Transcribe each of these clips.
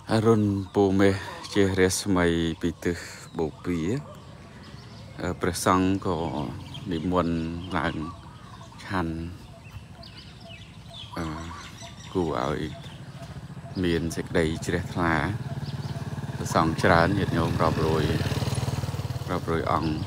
Arun Pume Cheres mày bị từ bộ bía Presang có đi muôn làng chăn cụ ấy miền sạch đầy chết lá Presang trán nhiệt nhôm rập rồi ong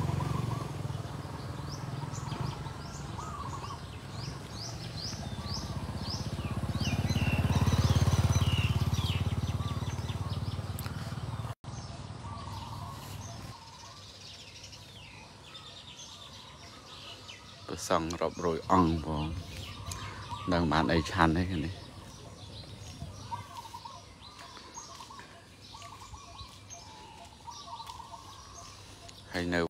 Presang rập rồi ong vào đang bán ấy chăn đấy cái này hay nấu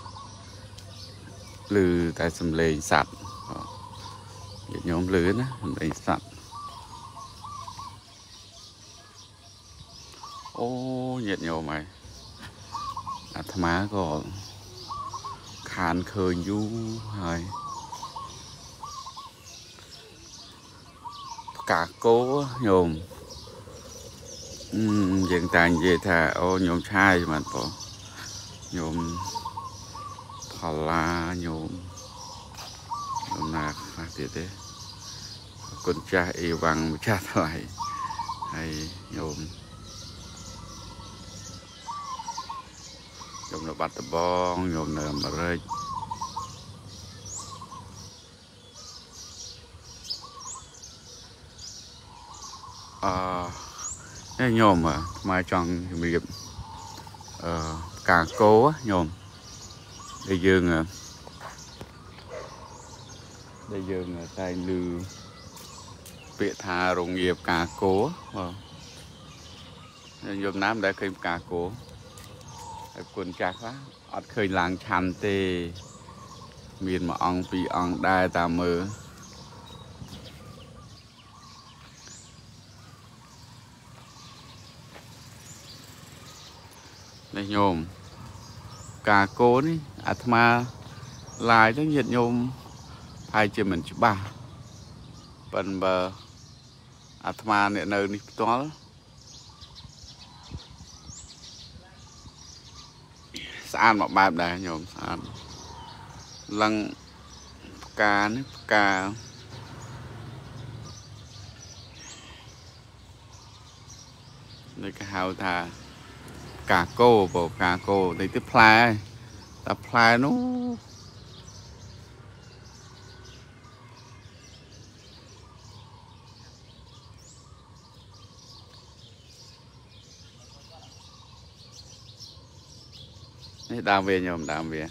lư tại sầm lề sạch nhiệt nhóm lưới đó sầm sạch ô nhiệt nhiều mày thà má có khán khơi du hay cả cố nhôm hiện tại về thà ô nhôm chai mà bỏ nhôm thà la nhôm là phát tiệt đấy con trai bằng cha lại hay nhôm nó bắt bong nhôm nở mà rơi cái nhôm mà mai trong miệng càng cố á nhôm đây dương tay lư bị thà rồng nghiệp cả cố nhôm nám đã khơi cả cố quân chặt quá ọt khơi làng chăn tê miền mà ong bị ong đai tà mơ đây nhôm cả cố đi atma lạiทั้งnhiệt nhôm hai chị mình chụp ba phần bờ atma này nơi đi to sàn một bài đây nhôm sàn lăng cá nước cá đây cái hào thà cá cô bộ cá cô đây tiếp plai ta plai nó đây đào về nhôm đào về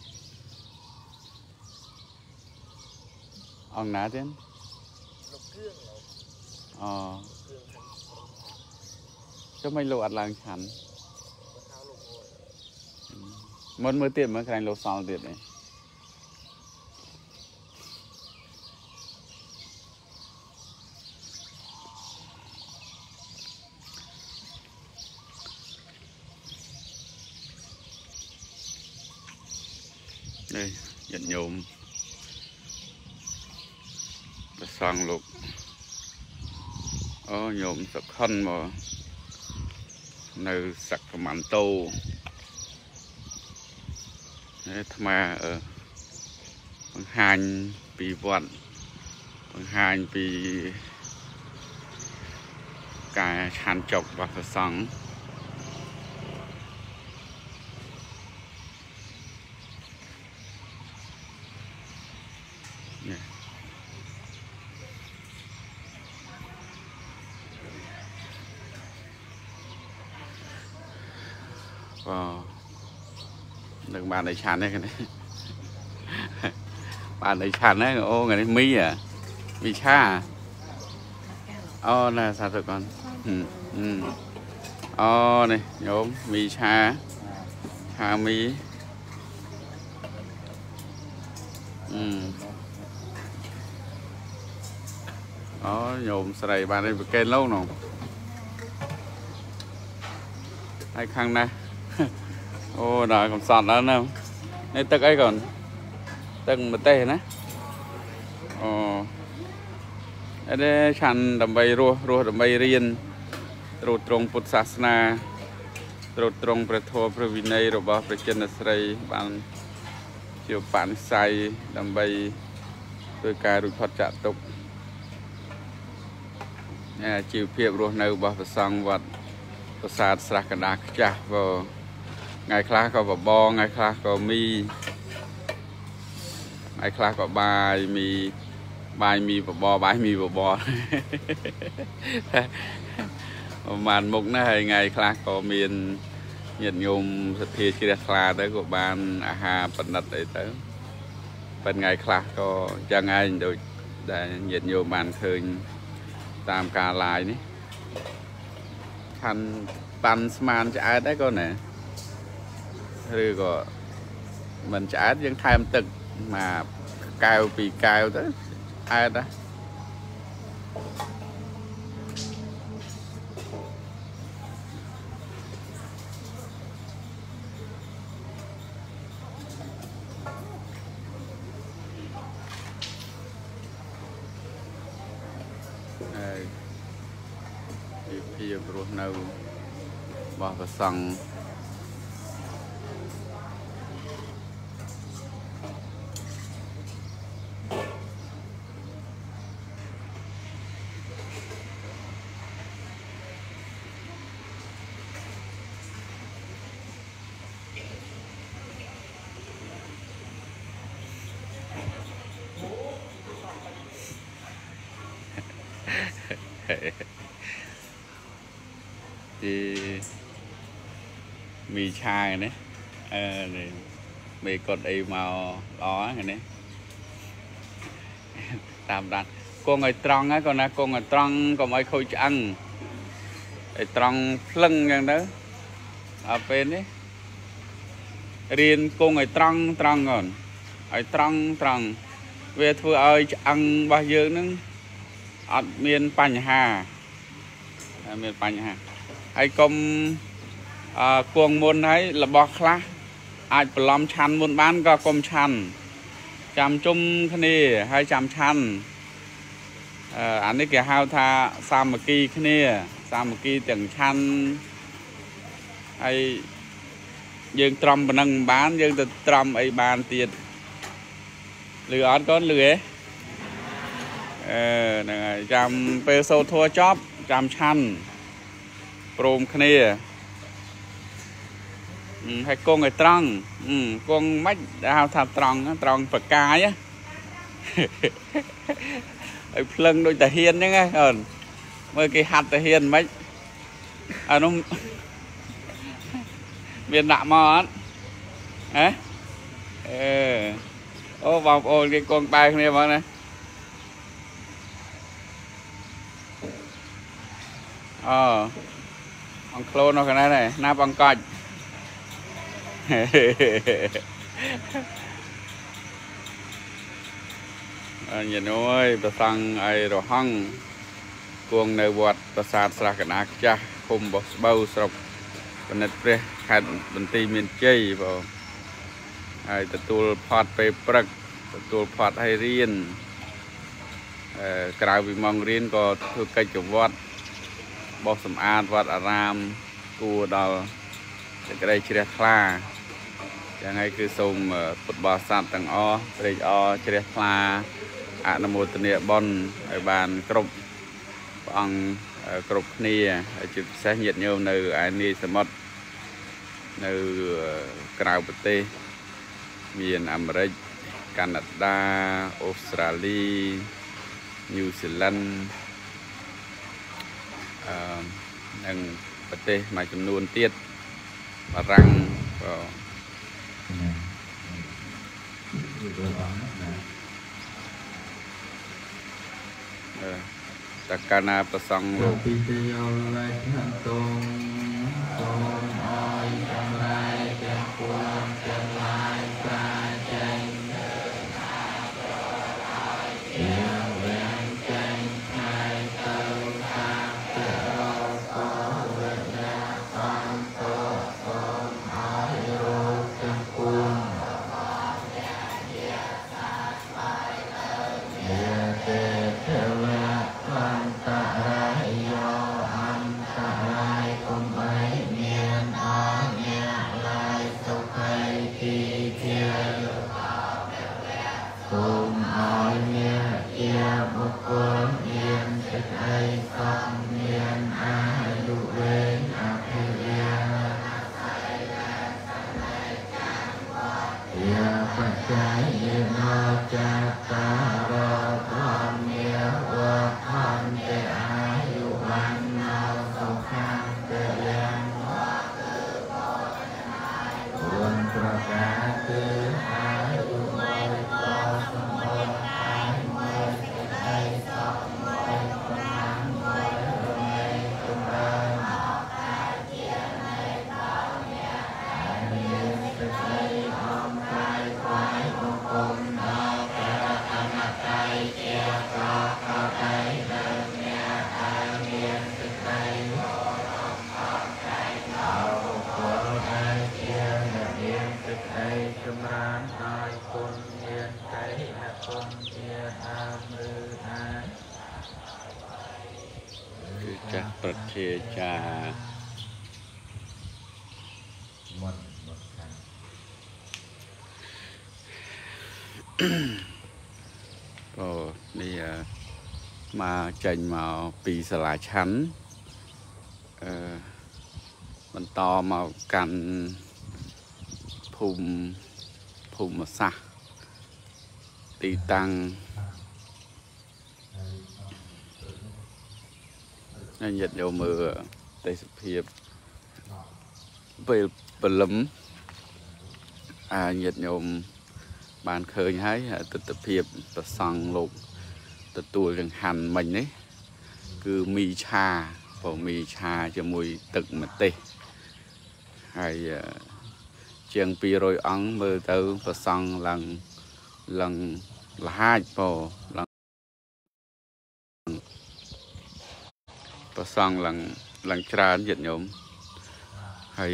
ông ná thế cho mấy lô ăn lang chắn mới tiệm mới cái lô sau tiệm này đây nhận nhôm sang lục nhôm sạc khăn mà nơi sạc mặn tô mà ở bằng hành bị vận bằng hành bị cả chăn chọc và sáng đừng bàn đầy chán đấy cái này bàn đầy chán đấy ô ngày đấy mi à mi cha à là sao rồi con này nhóm mi cha mi nhôm sợi bàn đây bị kén lâu nào hai khăn này rồi còn sọt đó nè đây tức ấy còn từng một tê nè đây chăn đầm bay rùa đầm bay riêng ត្រួតត្រងពុទ្ធសាសនាត្រួតត្រងព្រះធម៌ព្រះវិន័យរបស់ព្រះចិនស្រីបានជាបនិស័យដើម្បីធ្វើការរួចផុតចាកទុក្ខជីវភាពរស់នៅរបស់ព្រះសង្ឃវត្តប្រាសាទស្រះកណ្ដាលខ្ចាស់ក៏ថ្ងៃខ្លះក៏បបរថ្ងៃខ្លះក៏មីថ្ងៃខ្លះក៏បាយមីបបរបាយមីបបរប្រហែលមុខណាស់ហើយថ្ងៃខ្លះក៏មានញាតិញោមសទ្ធាជ្រះថ្លាទៅក៏បានអាហារបណ្ឌិតអីទៅប៉ុន្តែថ្ងៃខ្លះក៏ចឹងឯងដូចដែលញាតិញោមបានឃើញតាមការ live នេះខាន់ប៉ាន់ស្មានឆ្អែតដែរក៏ណាឬក៏មិនឆ្អែតយើងថែមទឹកមកកែវពីរកែវទៅឆ្អែតណាភាពរស់នៅរបស់ព្រះសង្ឃมีชาไงเนี่ยมีกดไอ้มาล้อไงเนี่ยตามดันกงไอ้ตรองá còn làกงไอ้ตรองcònไอ้khôi ănไอ้ตรองphăngอย่างđó ở bên đấy riêngกงไอ้ตรองcònไอ้ตรองvề thưa ơi ăn bao nhiêu nữa ở miền Pành Hà miền Pành Hàไอ้กรมกวงมนให้ระบอกคลาอาจปลอมชันบนบ้านก็กรมชันจำจุ่มคณีให้จำชันอันนี้แกฮาวทาสามกีคณีสามกีแต่งชันไอ้ยืงตรมปนังบ้านยืงตรมไอ้บ้านเตียดหรือออดก้อนเหลือจำเปโซทัวจ็อบจำชันโปรมคณีให้กงไอ้ตรองกงไม่เอาทำตรองปากกายáไอ้พลังโดยแต่เฮียนยังไงเมื่อกี้หัดแต่เฮียนไม่nó miền nạ mò á ô vào ô cái con tay này vào này ông clone nó cái này na bằng cọt nhìn ơi bà sang ai rồi hăng cuồng nơi vọt bà sát ra cái nát cha cùng bọc bao sọc bên này pre hạt bên tì miền tây vào ai tụi phật về bậc tụi phật hay riêng cái vì mong riêng có thư cây chụp vọt bọc sầm an vọt aram cua đào cái đây chỉ là khaอย่างไงคือส่งฟุตบอลสัตว์ต่างอ้อเรียกอ้อเชียร์พลาอนุโมทนาบอลไอบานกรบอังกรบนี่จุดเสียเหยียดโยมในไอ้นี่สมดในกลางประเทศมีอเมริกแคนาดาออสเตรเลียนิวซีแลนด์นั่งประเทศมาจำนวนเตี้ยฝรั่งแต่การนาประสงค์ลูกเทวะพันตะระโยอันตะ quân yên thích ấy không miền ai lụ bên áp hiền Ia Phật trái yên ho cha ta rô con nghĩa vô con tê ai dụ văn nào sâu khăn tê liên quân pro cá tư ai dụ môi có sông môi ai môi ai sông môi con ăn môi rừng mây tung đơn ai yên thực ấy ông tay quái ông cùng đau kẻ tâm mặt tay kia có tay đơn nghe ai yên thực ấy đau của ai kia là yên thực ấy cầm rán nói cùng yên cái là cùng kia tham ư ai គឺចាស់ប្រធាចា ก็นี่มาចេញមកពីសាលាឆាន់បន្តមកកាន់ភូមិសាស្ត្រទីតាំងញាតិញោមមើលទេសភាពពេលព្រលឹមញាតិញោមបានឃើញហើយទស្សនភាពប្រសង់លោកទទួលចង្ហាន់មិញនេះគឺមីឆាព្រោះមីឆាជាមួយទឹកម្ទេសហើយជាង200អង្គមើលទៅប្រសង់ឡើងលហាចព្រោះប្រសង់ឡើងច្រើនញាតិញោមហើយ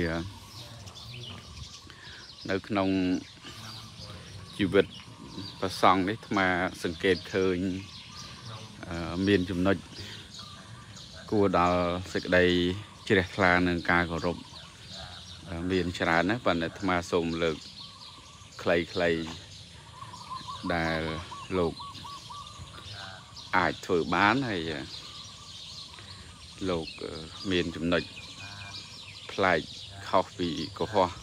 នៅក្នុងជីវិតប្រសង់នេះអាត្មាសង្កេតឃើញមានចំណុចគួរដល់សេចក្តីជ្រះថ្លានឹងការគោរពមានច្រើនណាស់ប៉ុន្តែអាត្មាសូមលើកខ្លីៗដែលលោកអាចធ្វើបានហើយលោកមានចំណុចប្លែកខុសពីកុហក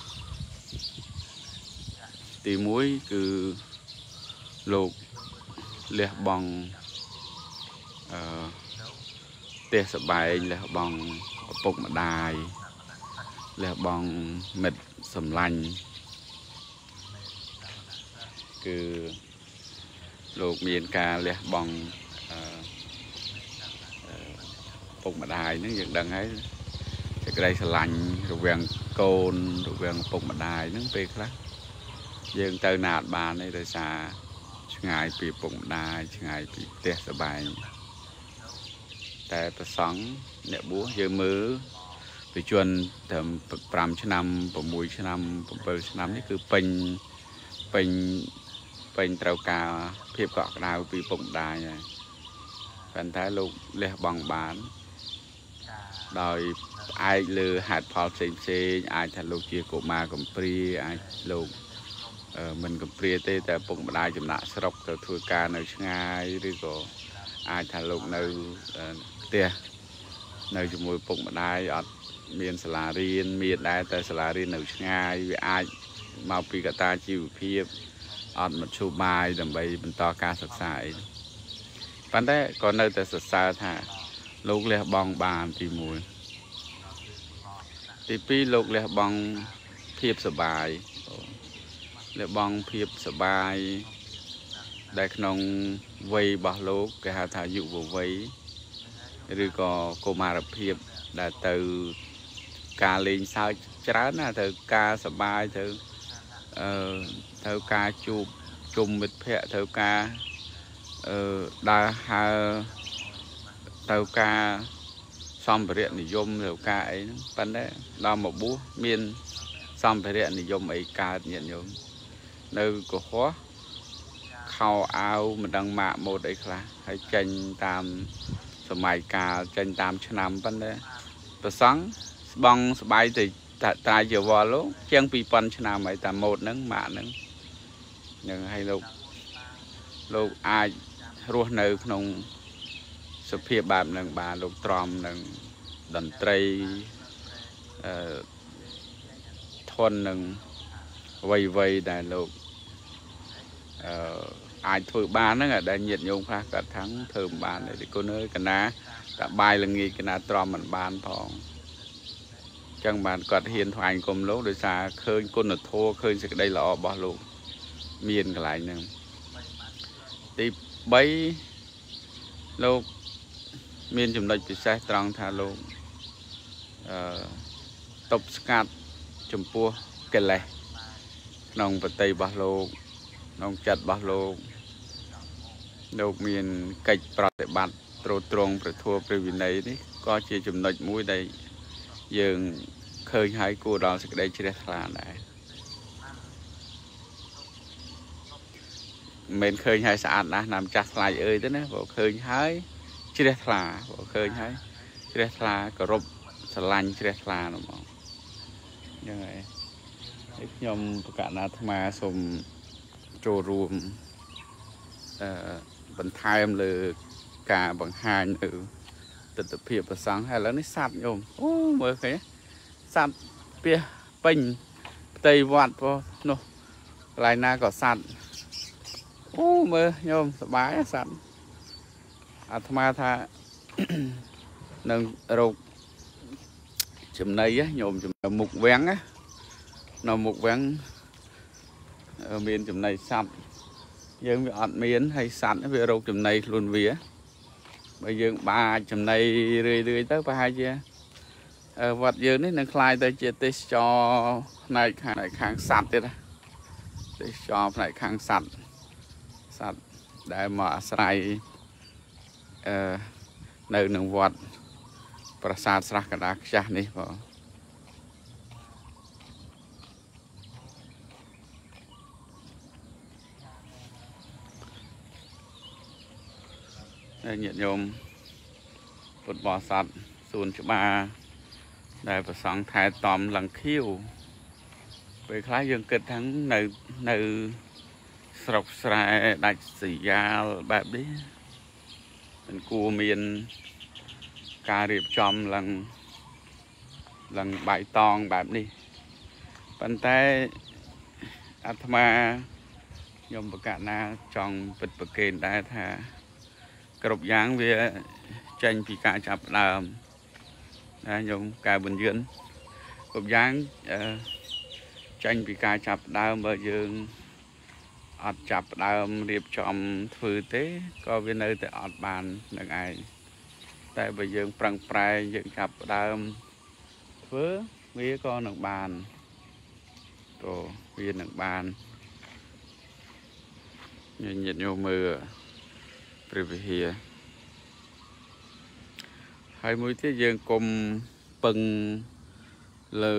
ទី1គឺលោកលះបង់ផ្ទះសបែងលះបង់ឪពុកម្ដាយលះបង់មិត្តសម្លាញ់គឺលោកមានការលះបង់ឪពុកម្ដាយហ្នឹងយើងដឹងហើយសេចក្តីស្រឡាញ់រវាងកូនរវាងឪពុកម្ដាយហ្នឹងពេលខ្លះយើងទៅណាត់បានទេដោយសារឆ្ងាយពីឪពុកម្ដាយឆ្ងាយពីផ្ទះសបែងតែប្រសង់អ្នកបួសយើងមើលពីជនត្រឹម5ឆ្នាំ6ឆ្នាំ7ឆ្នាំនេះគឺពេញត្រូវការភាពកក់ក្ដៅពីឪពុកម្ដាយហើយប៉ុន្តែលោកលះបង់បានដោយផ្អែកលើហេតុផលផ្សេងអាចថាលោកជាកុមារកំព្រាអាចលោកមិនកំព្រាទេតែពុកម្ដាយចំណាក់ស្រុកទៅធ្វើការនៅឆ្ងាយឬក៏អាចថាលោកនៅផ្ទះនៅជាមួយពុកម្ដាយអត់មានសាលារៀនមានដែរតែសាលារៀននៅឆ្ងាយវាអាចមកពីកត្តាជីវភាពអត់មធ្យោបាយដើម្បីបន្តការសិក្សាអីប៉ុន្តែក៏នៅតែសរសើរថាលោកលះបង់បានទី1ទី2លោកលះបង់ភាពសប្បាយលះបង់ភាពសប្បាយដែលក្នុងវ័យរបស់លោកគេហៅថាយុវវ័យឬក៏កុមារភាពដែលទៅការលេងសើចច្រើនណាទៅការសប្បាយទៅការជួបជុំមិត្តភ័ក្តិទៅការដើរហើរទៅការសម្ភារៈនិយមទៅការអីហ្នឹងប៉ុន្តែដល់មកបួសមានសម្ភារៈនិយមអីកើតញាតិញោមនៅកុហកខោអាវមិនដឹងម៉ាកម៉ូដអីខ្លះហើយចេញតាមសម័យកាលចេញតាមឆ្នាំប៉ុន្តែប្រសង់ស្បង់ស្បាយទៅតាយវល់លោកជាង2000ឆ្នាំហើយតាម៉ូដហ្នឹងម៉ាកហ្នឹងហើយលោកអាចរស់នៅក្នុងសភាពបែបនឹងបានលោកទ្រាំនឹងតន្ត្រីធន់នឹងអ្វីដែលលោកអាចធ្វើបានហ្នឹងដែលញាតញោមខ្លះគាត់ថាធ្វើមិនបានទេគុណអើយកណាតែបាយល្ងាចកណាទ្រាំមិនបានផងចឹងបានគាត់ហ៊ានថ្វាយគុំលោកដោយសារឃើញគុណធម៌ឃើញសេចក្តីល្អរបស់លោកមានកន្លែងហ្នឹងទី3លោកមានចំណុចពិសេសត្រង់ថាលោកតបស្កាត់ចំពោះកិលេសក្នុងបតីរបស់លោកក្នុងចិត្តរបស់លោកមានកិច្ចប្រតិបត្តិត្រួតត្រងព្រះធម៌ព្រះវិន័យនេះក៏ជាចំណុចមួយដែលយើងឃើញហើយគួរដល់សេចក្តីជ្រះថ្លាដែរមិនឃើញហើយស្អាតណាស់ណាំចាស់ថ្លៃអើយទៅណាបើឃើញហើយជ្រះថ្លាបើឃើញហើយជ្រះថ្លាគោរពស្រឡាញ់ជ្រះថ្លាហ្មងយ៉ាងហើយខ្ញុំប្រកាសអាត្មាសូមចូលរួមបន្ថែមលើការបង្ហាញនៅទស្សនវិជ្ជាប្រសង់ហើយឥឡូវនេះសัตว์ញោមអូមើលឃើញសัตว์ពាសពេញផ្ទៃវត្តពោះនោះកន្លែងណាក៏សัตว์អូមើលញោមសប្បាយសัตว์អាត្មាថានឹងរោគចំណីញោមចំណីមុខវាំងនៅមុខវាំងមានចំណីសัตว์យើងវាអត់មានហើយសัตว์វារោគចំណីខ្លួនវាបើយើងបាចចំណីរឿយទៅប្រហែលជាវត្តយើងនេះនឹងคล้ายទៅជាទេសចរផ្នែកខាងសัตว์ទៀតទេសចរផ្នែកខាងសัตว์ដែលមកអាស្រ័យនៅនឹងវត្តប្រាសាទស្រះកណ្ដាលខ្ចាស់នេះបងញាតិញោមពុទ្ធបរិស័ទសួនច្បារដែលប្រសង់ថែទាំលង្ខៀវពេលខ្លះយើងគិតថានៅស្រុកស្រែដាច់ស្រយាលបែបនេះមិនគួរមានការរៀបចំឡើងបៃតងបែបនេះប៉ុន្តែអាត្មាខ្ញុំប្រកាសណាចង់ពិតប្រកេនដែរថាគ្រប់យ៉ាងវាចេញពីការចាប់ផ្ដើមណាខ្ញុំកែបញ្ញឿនគ្រប់យ៉ាងចេញពីការចាប់ផ្ដើមបើយើងអត់ចាប់ផ្ដើមរៀបចំធ្វើទេក៏វានៅតែអត់បាននឹងឯងតែបើយើងប្រឹងប្រែងយើងចាប់ផ្ដើមធ្វើវាក៏នឹងបានក៏វានឹងបានញាតិញោមមើលព្រះវិហារហើយមួយទៀតយើងកុំពឹងលើ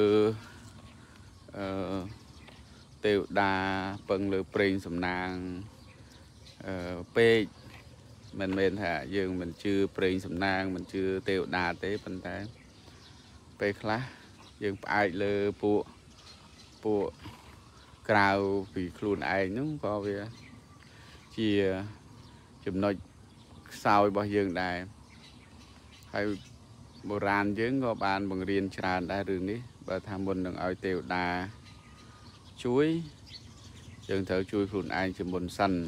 ទេវតាពឹងលើព្រេងសំណាងពេកមិនមែនថាយើងមិនជឿព្រេងសំណាងមិនជឿទេវតាទេប៉ុន្តែពេលខ្លះយើងផ្អែកលើពួកក្រៅពីខ្លួនឯងហ្នឹងក៏វាជាចំណុចខ្សោយរបស់យើងដែរហើយបុរាណយើងក៏បានបង្រៀនច្រើនដែររឿងនេះបើថាមុននឹងឲ្យទេវតាជួយយើងត្រូវជួយខ្លួនឯងជាមុនសិន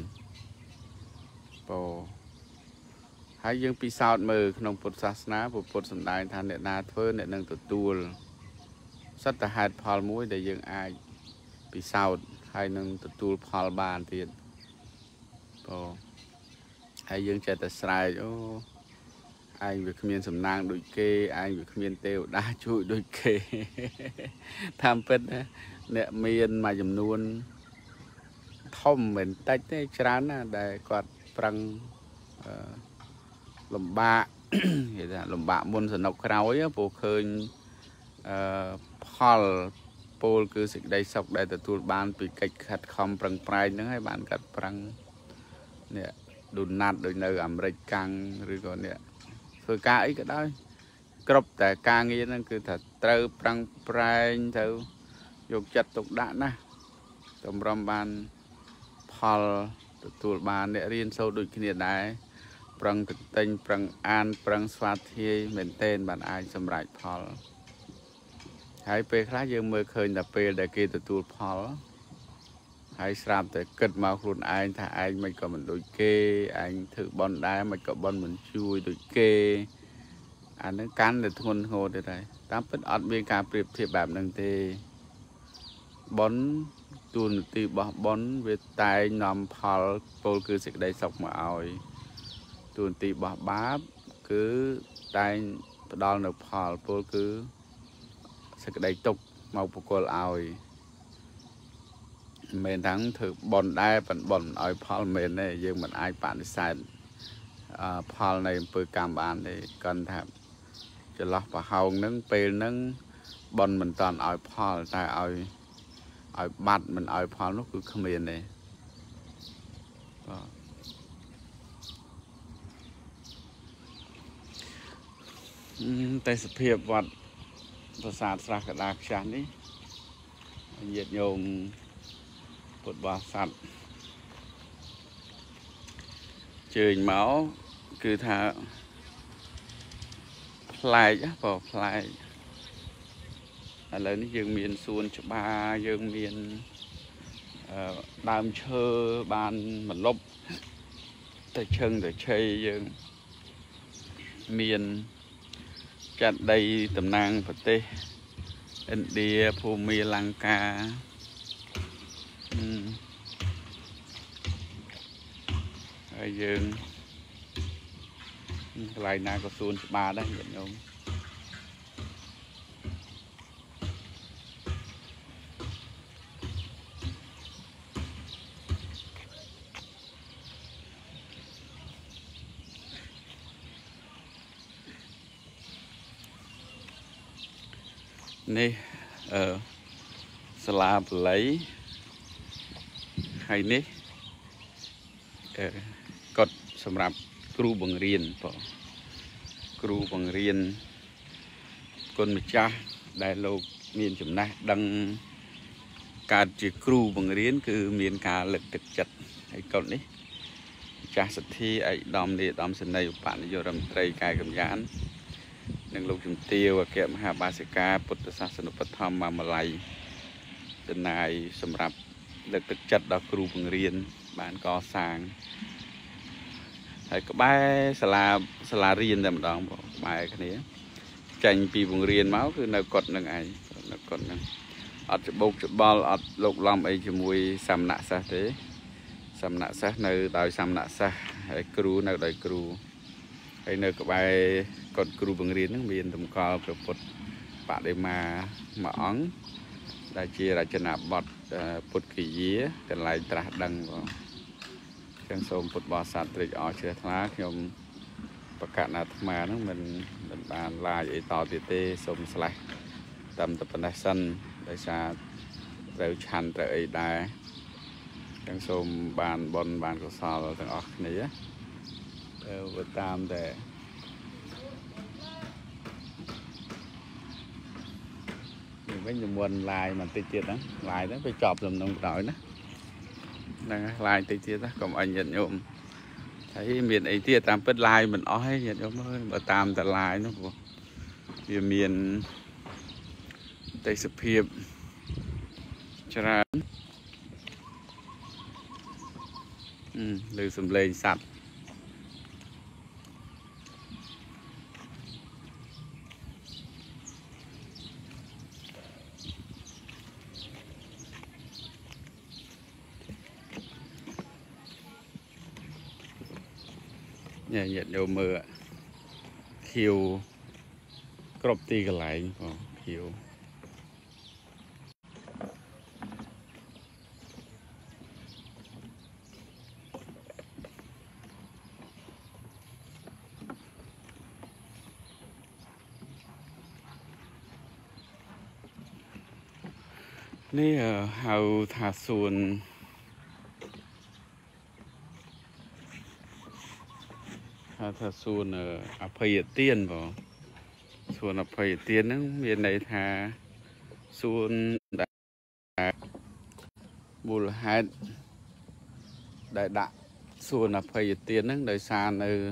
ហើយយើងពិសោធន៍មើលក្នុងពុទ្ធសាសនាពុទ្ធសម្ដែងថាអ្នកណាធ្វើអ្នកនឹងទទួលសិតតែហេតុផលមួយដែលយើងអាចពិសោធន៍ហើយនឹងទទួលផលបានទៀតហើយយើងចេះតែស្រែកអូឯងវាគ្មានសំណាងដូចគេឯងវាគ្មានទេវតាជួយដូចគេតាមពិតអ្នកមានមួយចំនួនធំមិនតិចទេច្រើនណាស់ដែលគាត់ប្រឹងលំបាកគេថាលំបាកមុនសនុកក្រោយព្រោះឃើញផលពោលគឺសេចក្តីសុខដែលទទួលបានពីកិច្ចខិតខំប្រឹងប្រែងហ្នឹងហើយបានកាត់ប្រឹងនេះដូណាត់ដូចនៅអាមេរិកកាំងឬក៏នេះធ្វើការអីក៏ដោយគ្រប់តែការងារហ្នឹងគឺថាត្រូវប្រឹងប្រែងទៅយកចិត្តទុកដាក់ណាតម្រាំបានផលទទទួលបានអ្នករៀនសូត្រដូចគ្នាដែរប្រឹងទិញប្រឹងអានប្រឹងស្វាធ្យាយមែនទែនបានអាចសម្រេចផលហើយពេលខ្លះយើងមើលឃើញតែពេលដែលគេទទួលផលហើយស្រាប់តែគិតមកខ្លួនឯងថាឯងមិនក៏មិនដូចគេឯងធ្វើបន់ដែរមិនក៏បន់មិនជួយដូចគេអានឹងកាន់តែធ្ងន់ធ្ងរទៅដែរតាមពិតអត់មានការប្រៀបធៀបបែបហ្នឹងទេបន់ទូនទីបោះបន់វាតែងនាំផលពលគឺសេចក្តីសុខមកឲ្យទូនទីបោះបាបគឺតែងផ្ដល់នៅផលពលគឺសេចក្តីទុក្ខមកបកលឲ្យមិនទាំងធ្វើបន់ដែរប៉ុន្តែបន់ឲ្យផលមិនទេយើងមិនអាចបដិសេធផលនៃអំពើកម្មបានទេគាត់ថាចន្លោះប្រហោងហ្នឹងពេលហ្នឹងបន់មិនតាន់ឲ្យផលតែឲ្យបាត់មិនឲ្យផលនោះគឺគ្មានទេបាទតែសភាពវត្តប្រាសាទស្រះកដាខ្ចាស់នេះញាតិញោមពុទ្ធបរិស័ទជើញមកគឺថាប្លែកបងប្លែកឥឡូវនេះយើងមានសួនច្បារយើងមានដើមឈើបានម្លប់ទៅឈឹងទៅឆៃយើងមានចាត់ដីតំណាងប្រទេសឥណ្ឌាភូមិលង្កាហើយយើងកន្លែងណាក៏សួនច្បារដែរញាតិញោមនេះសាលាបល័យហើយនេះកត់សម្រាប់គ្រូបង្រៀនបងគ្រូបង្រៀនគុណម្ចាស់ដែលលោកមានចំណេះដឹងកើតជាគ្រូបង្រៀនគឺមានការលើកទឹកចិត្តហើយកត់នេះម្ចាស់សទ្ធាឯកឧត្តមនាយឧត្តមសេនីយ៍ឧបនាយករដ្ឋមន្ត្រីកាយកម្យាននិងលោកជំទាវអគ្គមហាបាសិកាពុទ្ធសាសនុបឋមមាល័យចំណាយសម្រាប់លើកទឹកចិត្តដល់គ្រូបង្រៀនបានកសាងហើយក្បែរសាលារៀនតែម្ដងបងក្បែរគ្នាចាញ់ពីបង្រៀនមកគឺនៅកត់នឹងឯងនៅកត់នឹងអត់ច្បោកច្បល់អត់លោកឡំអីជាមួយសាមណសិស្សទេសាមណសិស្សនៅដោយសាមណសិស្សហើយគ្រូនៅដោយគ្រូហើយនៅក្បែរកត់គ្រូបង្រៀនហ្នឹងមានតម្កល់ព្រះពុទ្ធបដិមាមួយអង្គដែលជារចនាបថពុទ្ធគិយាកន្លែងត្រាស់ដឹងបងចឹងសូមពុទ្ធបរិស័ទត្រេកអរជ្រះថ្លាខ្ញុំបកណាអាត្មាហ្នឹងមិនបានឡាយអីតទៀតទេសូមស្លេះតាមតែប៉ុណ្ណេះសិនដោយសារត្រូវឆាន់ត្រូវអីដែរចឹងសូមបានបុណ្យបានកុសលទាំងអស់គ្នាទៅតាមតែវិញជំនួនឡាយបន្តិចទៀតហ្នឹងឡាយទៅទៅចប់លំនឹងក្រោយណាហ្នឹងឡាយតិចទៀតណាកុំអញញាតិញោមហើយមានអីទៀតតាមពិតឡាយមិនអស់ទេញាតិញោមអើយបើតាមតែឡាយនោះព្រោះវាមានទេសភាពច្រើនលើសំឡេងសត្វញាតិញោមមើលខៀវគ្រប់ទីកន្លែងបងខៀវនេះហៅថាសួនថាសួនអភ័យទានបងសួនអភ័យទានហ្នឹងមានន័យថាសួនដែលមូលហេតុ đại đạ xuân là phải tiền nâng đời xa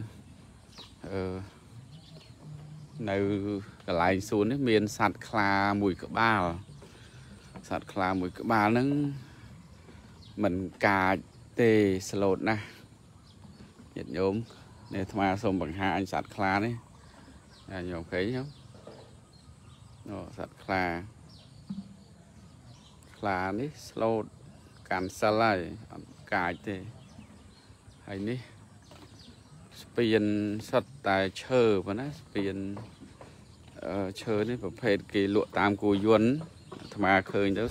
nơi cái lại xuân ấy miền sạt kha mùi cửa ba sạt kha mùi cửa ba nâng mình cà tê slot nè nhiệt nhóm để tham xong bằng hai anh sạt kha đấy nhóm thấy không sạt kha kha đấy slot càn xa lại cà tê hay ní spiên sắt tài chờ và nó spiên chờ đấyประเภท kỳ lụa tam cù yuan mà khơi nó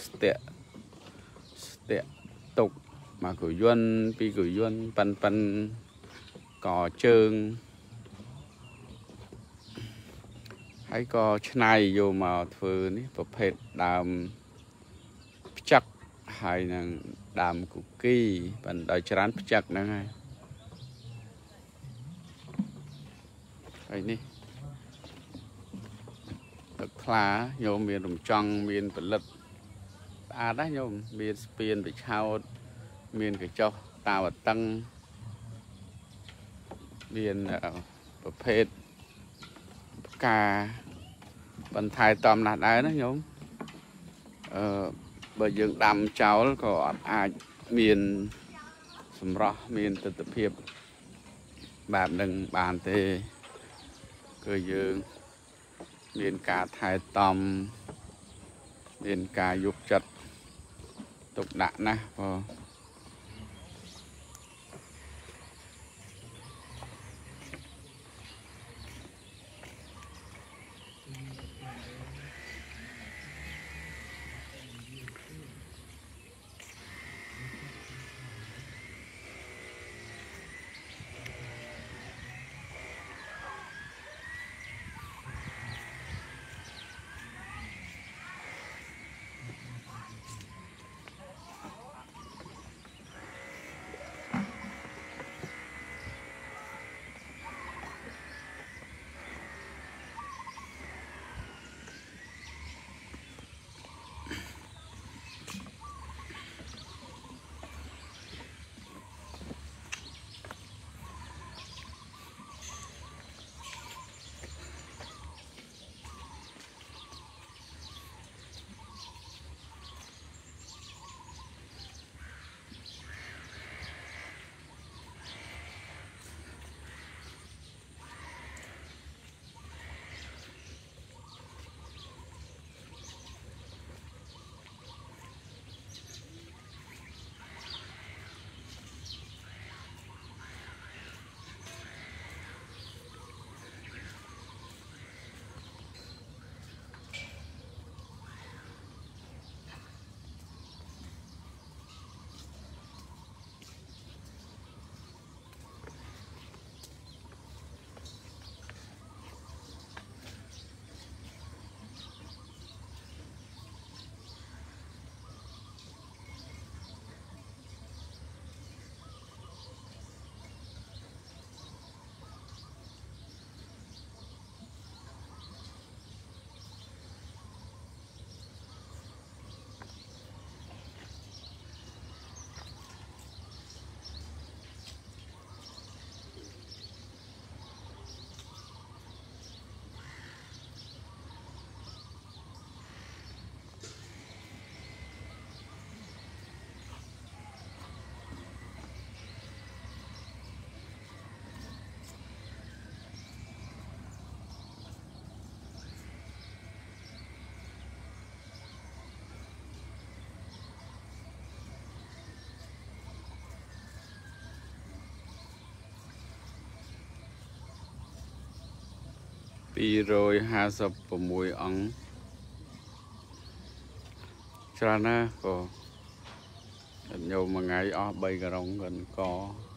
tệ tục mà cù yuan pi cù yuan pan cò trơn hay có này vô mà thừa ní ประเภท đàm chắc hay là đàm cù kỳ bằng đời chán chắc nữa ngay này thật khá nhôm miền đồng trăng miền vật lực đó nhôm miền spiên bị trao miền cái cho tàu tăng miềnประเภท cà bằng thái tòm nạt ấy đó nhôm bởi dựng đầm cháu có ai miền sầm rõ miền tự tập hiệp bạn đừng bàn thế cơ dương miền cả thái tòm miền cả dục chật tục đạn nè pi rồi 56 អង្គច្រើនណាស់ក៏ញោមមួយថ្ងៃអស់3 ក្រុងក៏